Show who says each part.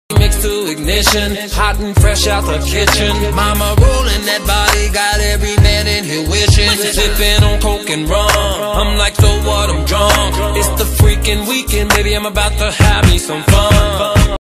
Speaker 1: Mixed to ignition, hot and fresh out the kitchen. Mama rolling that body, got every man in here wishing. Sipping on coke and rum, I'm like, so what, I'm drunk. It's the freaking weekend, baby, I'm about to have me some fun.